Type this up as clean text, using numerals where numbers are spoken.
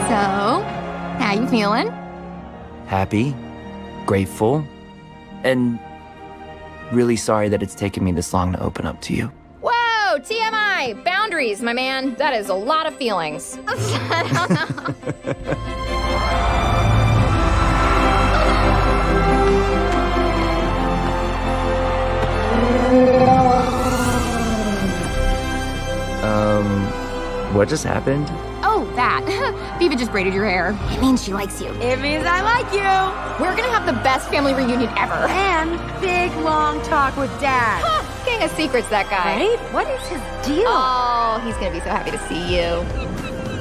So, how you feeling? Happy, grateful, and really sorry that it's taken me this long to open up to you. Whoa, TMI, boundaries, my man. That is a lot of feelings. What just happened? Oh, that. Viva just braided your hair. It means she likes you. It means I like you. We're gonna have the best family reunion ever. And big, long talk with Dad. King of secrets, that guy. Right? What is his deal? Oh, he's gonna be so happy to see you.